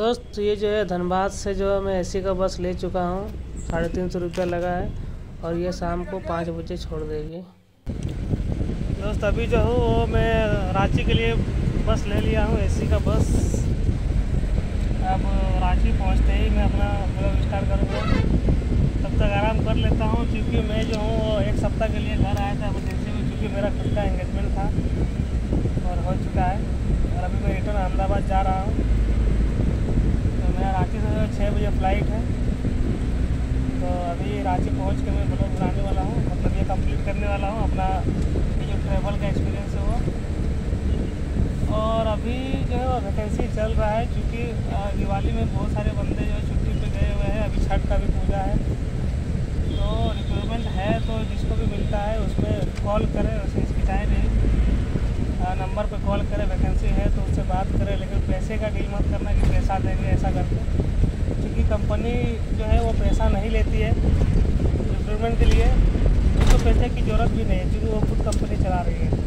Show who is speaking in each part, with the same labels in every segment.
Speaker 1: दोस्त ये जो है धनबाद से जो है मैं एसी का बस ले चुका हूँ, 350 रुपया लगा है और ये शाम को 5 बजे छोड़ देगी। दोस्त अभी जो हूँ वो मैं रांची के लिए बस ले लिया हूँ, एसी का बस। अब रांची पहुँचते ही मैं अपना ब्लॉग स्टार्ट करूँगा, तब तक आराम कर लेता हूँ क्योंकि मैं जो हूँ वो एक सप्ताह के लिए घर आया था इमरजेंसी में, क्योंकि मेरा खुद का एंगेजमेंट था और हो चुका है। और अभी मैं रिटर्न अहमदाबाद जा रहा हूँ। मेरा रांची से 6 बजे फ़्लाइट है, तो अभी रांची पहुंच के मैं ब्लॉग बनाने वाला हूं, मतलब ये कंप्लीट करने वाला हूं अपना ये जो ट्रैवल का एक्सपीरियंस है वो। और अभी जो है वो वैकेंसी चल रहा है क्योंकि दिवाली में बहुत सारे बंदे जो छुट्टी पे गए हुए हैं, अभी छठ का भी पूजा है, तो रिक्वायरमेंट है, तो जिसको भी मिलता है उसमें कॉल करें, उसे हिचकिचाएँ नहीं, नंबर पे कॉल करें, वैकेंसी है तो उससे बात करें, लेकिन पैसे का डील मत करना कि पैसा देंगे ऐसा करके, क्योंकि कंपनी जो है वो पैसा नहीं लेती है रिक्रूटमेंट के लिए, उसको पैसे की ज़रूरत भी नहीं है क्योंकि वो खुद कंपनी चला रही है।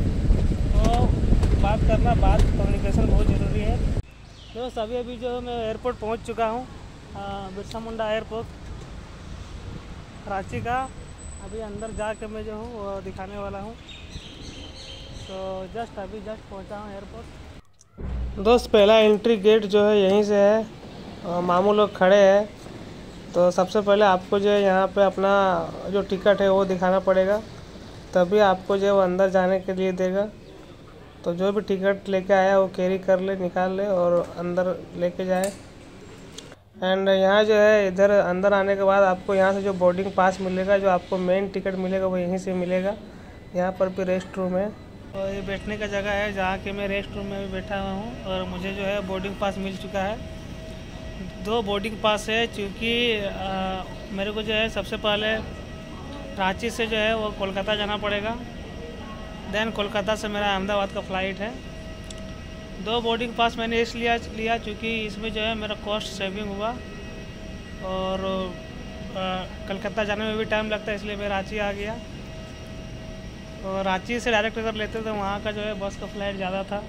Speaker 1: तो बात करना, बात कम्युनिकेशन बहुत ज़रूरी है। दोस्त अभी जो मैं एयरपोर्ट पहुंच चुका हूं, बिरसा मुंडा एयरपोर्ट रांची का। अभी अंदर जा के मैं जो हूँ वो दिखाने वाला हूँ। तो जस्ट पहुंचा हूँ एयरपोर्ट। दोस्त पहला एंट्री गेट जो है यहीं से है, मामू लोग खड़े हैं, तो सबसे पहले आपको जो है यहाँ पे अपना जो टिकट है वो दिखाना पड़ेगा, तभी आपको जो है वो अंदर जाने के लिए देगा। तो जो भी टिकट लेके आया वो कैरी कर ले, निकाल ले और अंदर लेके जाए। एंड यहाँ जो है इधर अंदर आने के बाद आपको यहाँ से जो बोर्डिंग पास मिलेगा, जो आपको मेन टिकट मिलेगा वो यहीं से मिलेगा। यहाँ पर भी रेस्ट रूम है और ये बैठने का जगह है जहाँ कि मैं रेस्ट रूम में भी बैठा हुआ हूँ। और मुझे जो है बोर्डिंग पास मिल चुका है, 2 बोर्डिंग पास है, क्योंकि मेरे को जो है सबसे पहले रांची से जो है वो कोलकाता जाना पड़ेगा, देन कोलकाता से मेरा अहमदाबाद का फ़्लाइट है। 2 बोर्डिंग पास मैंने इसलिए लिया क्योंकि इसमें जो है मेरा कॉस्ट सेविंग हुआ और कलकत्ता जाने में भी टाइम लगता है, इसलिए मैं रांची आ गया। और रांची से डायरेक्ट अगर लेते तो वहाँ का जो है बस का फ़्लाइट ज़्यादा था,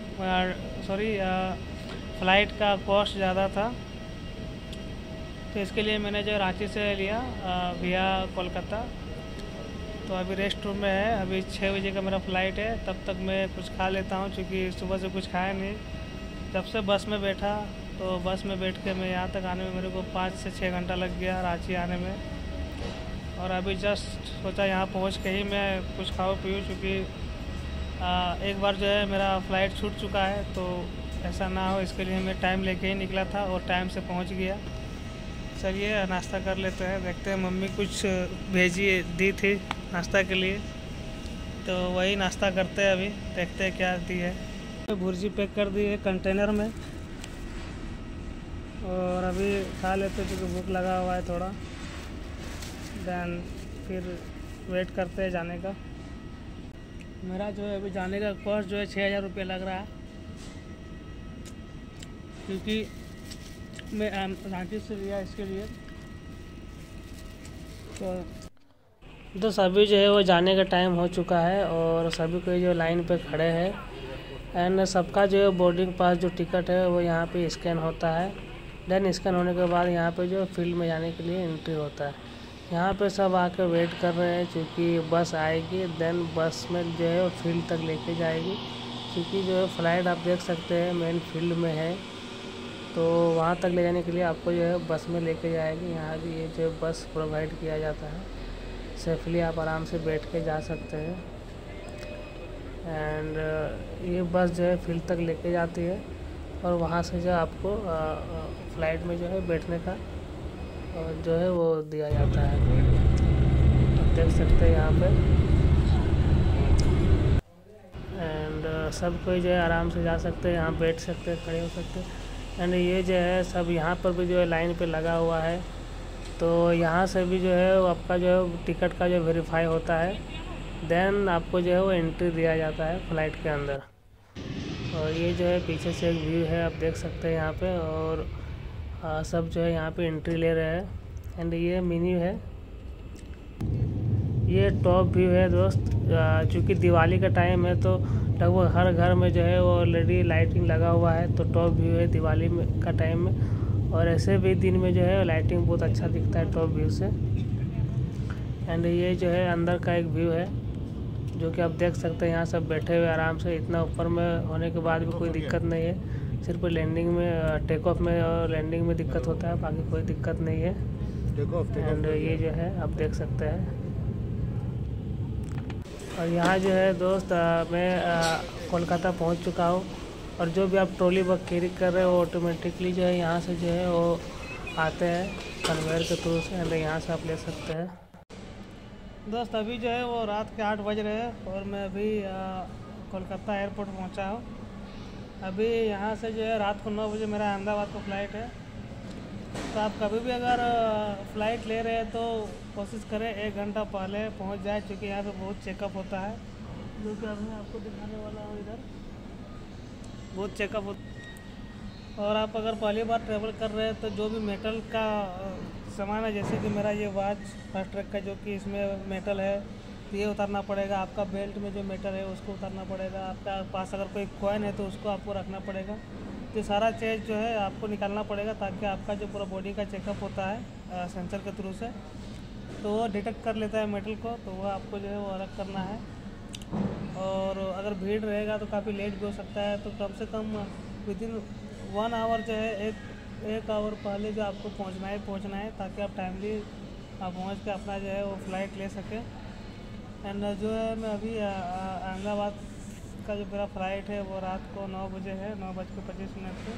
Speaker 1: फ़्लाइट का कॉस्ट ज़्यादा था, तो इसके लिए मैंने जो रांची से लिया विया कोलकाता। तो अभी रेस्ट रूम में है, अभी 6 बजे का मेरा फ़्लाइट है, तब तक मैं कुछ खा लेता हूँ क्योंकि सुबह से कुछ खाया नहीं। जब से बस में बैठा तो बस में बैठ के मैं यहाँ तक आने में मेरे को 5 से 6 घंटा लग गया रांची आने में। और अभी जस्ट सोचा यहाँ पहुँच के ही मैं कुछ खाऊँ पीऊँ, क्योंकि एक बार जो है मेरा फ़्लाइट छूट चुका है, तो ऐसा ना हो इसके लिए मैं टाइम लेके ही निकला था और टाइम से पहुँच गया। चलिए नाश्ता कर लेते हैं, देखते हैं, मम्मी कुछ दी थी नाश्ता के लिए, तो वही नाश्ता करते हैं। अभी देखते हैं क्या दी है। भुर्जी पैक कर दी है कंटेनर में और अभी खा लेते क्योंकि भूख लगा हुआ है थोड़ा, देन फिर वेट करते हैं जाने का। मेरा जो है अभी जाने का कॉस्ट जो है 6000 रुपये लग रहा है, क्योंकि मैं रांची से लिया इसके लिए। तो सभी जो है वो जाने का टाइम हो चुका है और सभी कोई जो लाइन पे खड़े हैं, एंड सबका जो है बोर्डिंग पास जो टिकट है वो यहाँ पे स्कैन होता है। देन स्कैन होने के बाद यहाँ पे जो फील्ड में जाने के लिए एंट्री होता है। यहाँ पे सब आके वेट कर रहे हैं क्योंकि बस आएगी, देन बस में जो है वो फील्ड तक लेके जाएगी, क्योंकि जो है फ़्लाइट आप देख सकते हैं मेन फील्ड में है, तो वहाँ तक ले जाने के लिए आपको जो है बस में लेके जाएगी। यहाँ भी ये जो बस प्रोवाइड किया जाता है, सेफली आप आराम से बैठ के जा सकते हैं। एंड ये बस जो है फील्ड तक लेके जाती है और वहाँ से जो आपको फ़्लाइट में जो है बैठने का जो है वो दिया जाता है। आप देख सकते हैं यहाँ पे, एंड सब कोई जो है आराम से जा सकते हैं, यहाँ बैठ सकते हैं, खड़े हो सकते हैं। एंड ये जो है सब यहाँ पर भी जो है लाइन पे लगा हुआ है, तो यहाँ से भी जो है वो आपका जो है टिकट का जो वेरीफाई होता है, देन आपको जो है वो एंट्री दिया जाता है फ़्लाइट के अंदर। और ये जो है पीछे से एक व्यू है, आप देख सकते हैं यहाँ पे, और सब जो है यहाँ पे एंट्री ले रहे हैं। एंड ये मेन्यू है, ये टॉप व्यू है दोस्त, क्योंकि दिवाली का टाइम है तो लगभग हर घर में जो है वो ऑलरेडी लाइटिंग लगा हुआ है। तो टॉप व्यू है दिवाली में का टाइम में, और ऐसे भी दिन में जो है लाइटिंग बहुत अच्छा दिखता है टॉप व्यू से। एंड ये जो है अंदर का एक व्यू है जो कि आप देख सकते हैं। यहाँ सब बैठे हुए आराम से, इतना ऊपर में होने के बाद भी कोई दिक्कत नहीं है। सिर्फ लैंडिंग में, टेक ऑफ में और लैंडिंग में दिक्कत होता है, बाकी कोई दिक्कत नहीं है। एंड ये जो है आप देख सकते हैं। और यहाँ जो है दोस्त मैं कोलकाता पहुँच चुका हूँ, और जो भी आप ट्रॉली बैग कैरी कर रहे हो ऑटोमेटिकली जो है यहाँ से जो है वो आते हैं कन्वेयर के थ्रू से, एंड यहाँ से आप ले सकते हैं। दोस्त अभी जो है वो रात के 8 बज रहे हैं, और मैं अभी कोलकाता एयरपोर्ट पहुंचा हूं। अभी यहाँ से जो है रात को 9 बजे मेरा अहमदाबाद को फ़्लाइट है। तो आप कभी भी अगर फ़्लाइट ले रहे हैं तो कोशिश करें 1 घंटा पहले पहुंच जाए, क्योंकि यहाँ पे बहुत चेकअप होता है, जो कि अब मैं आपको दिखाने वाला हूँ। इधर बहुत चेकअप होता है। और आप अगर पहली बार ट्रैवल कर रहे हैं तो जो भी मेटल का सामान है, जैसे कि मेरा ये वॉच फास्ट ट्रैक का जो कि इसमें मेटल है, तो ये उतारना पड़ेगा। आपका बेल्ट में जो मेटल है उसको उतारना पड़ेगा। आपका पास अगर कोई कॉइन है तो उसको आपको रखना पड़ेगा। तो सारा चीज़ जो है आपको निकालना पड़ेगा, ताकि आपका जो पूरा बॉडी का चेकअप होता है सेंसर के थ्रू से, तो वो डिटेक्ट कर लेता है मेटल को, तो वह आपको जो है वो अलग करना है। और अगर भीड़ रहेगा तो काफ़ी लेट भी हो सकता है, तो कम से कम विदिन 1 आवर जो है एक आवर पहले जो आपको पहुंचना है, ताकि आप टाइमली पहुंच के अपना जो है वो फ़्लाइट ले सकें। एंड जो है मैं अभी अहमदाबाद का जो मेरा फ़्लाइट है वो रात को 9 बजे है, 9:25 पे।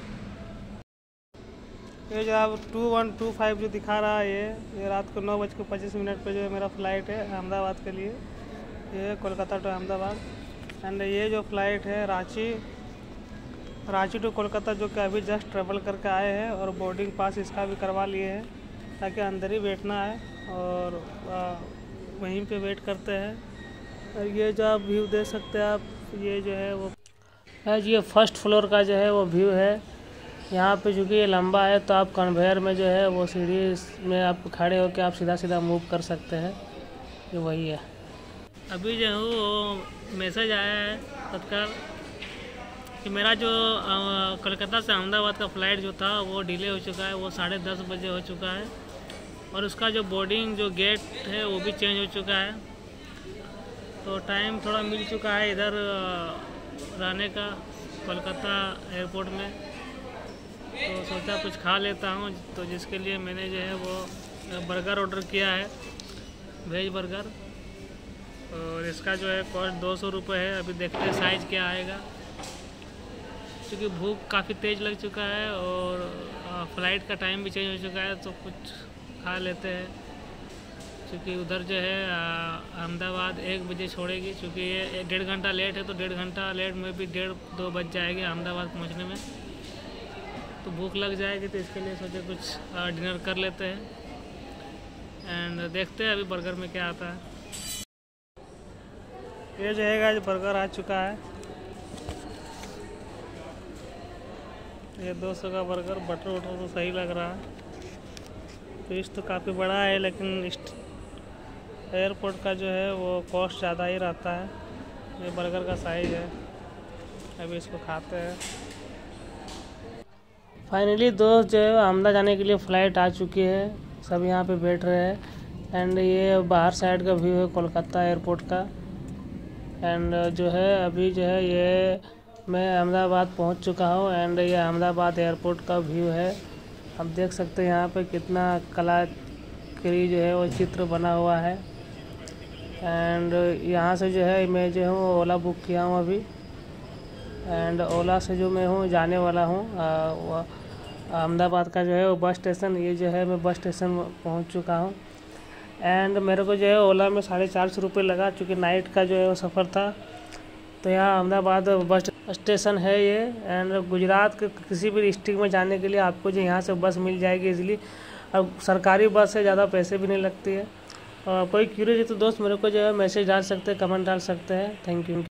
Speaker 1: ये जो आप 2125 जो दिखा रहा है ये रात को 9:25 पे जो है मेरा फ़्लाइट है अहमदाबाद के लिए। ये कोलकाता टू अहमदाबाद। एंड ये जो फ़्लाइट है रांची टू कोलकाता, जो कि अभी जस्ट ट्रैवल करके आए हैं, और बोर्डिंग पास इसका भी करवा लिए हैं, ताकि अंदर ही बैठना है और वहीं पे वेट करते हैं। और ये जो आप व्यू देख सकते हैं आप, ये जो है वो ये फर्स्ट फ्लोर का जो है वो व्यू है। यहाँ पे चूँकि ये लंबा है तो आप कन्वेयर में जो है वो सीढ़ी में आप खड़े होकर आप सीधा सीधा मूव कर सकते हैं। ये वही है। अभी जो है वो मैसेज आया है तत्काल कि मेरा जो कोलकाता से अहमदाबाद का फ़्लाइट जो था वो डिले हो चुका है, वो 10:30 बजे हो चुका है, और उसका जो बोर्डिंग जो गेट है वो भी चेंज हो चुका है। तो टाइम थोड़ा मिल चुका है इधर रहने का कोलकाता एयरपोर्ट में, तो सोचा कुछ खा लेता हूँ। तो जिसके लिए मैंने जो है वो बर्गर ऑर्डर किया है, वेज बर्गर, और इसका जो है कॉस्ट 200 रुपये है। अभी देखते हैं साइज़ क्या आएगा, क्योंकि भूख काफ़ी तेज़ लग चुका है और फ़्लाइट का टाइम भी चेंज हो चुका है, तो कुछ खा लेते हैं। क्योंकि उधर जो है अहमदाबाद 1 बजे छोड़ेगी, क्योंकि ये 1.5 घंटा लेट है, तो 1.5 घंटा लेट में भी 1:30-2 बज जाएगी अहमदाबाद पहुंचने में। तो भूख लग जाएगी, तो इसके लिए सोचे कुछ डिनर कर लेते हैं। एंड देखते हैं अभी बर्गर में क्या आता है। ये जो है बर्गर आ चुका है। ये 200 का बर्गर, बटर वटर तो सही लग रहा है। पीस तो काफ़ी बड़ा है, लेकिन एयरपोर्ट का जो है वो कॉस्ट ज़्यादा ही रहता है। ये बर्गर का साइज़ है। अभी इसको खाते हैं। फाइनली दोस्त जो है अहमदाबाद जाने के लिए फ़्लाइट आ चुकी है, सब यहाँ पे बैठ रहे हैं। एंड ये बाहर साइड का व्यू है कोलकाता एयरपोर्ट का। एंड जो है अभी जो है ये मैं अहमदाबाद पहुँच चुका हूँ, एंड ये अहमदाबाद एयरपोर्ट का व्यू है। आप देख सकते हैं यहाँ पे कितना कलाकारी जो है वो चित्र बना हुआ है। एंड यहाँ से जो है मैं जो हूँ ओला बुक किया हूँ अभी, एंड ओला से जो मैं हूँ जाने वाला हूँ अहमदाबाद का जो है वो बस स्टेशन। ये जो है मैं बस स्टेशन पहुँच चुका हूँ। एंड मेरे को जो है ओला में 450 रुपये लगा, चूँकि नाइट का जो है वो सफ़र था। तो यहाँ अहमदाबाद बस स्टेशन है ये। एंड गुजरात के किसी भी डिस्ट्रिक्ट में जाने के लिए आपको जो यहाँ से बस मिल जाएगी इजीली। अब सरकारी बस है, ज़्यादा पैसे भी नहीं लगती है। कोई क्यूरियस है तो दोस्त मेरे को जो है मैसेज डाल सकते हैं, कमेंट डाल सकते हैं। Thank you.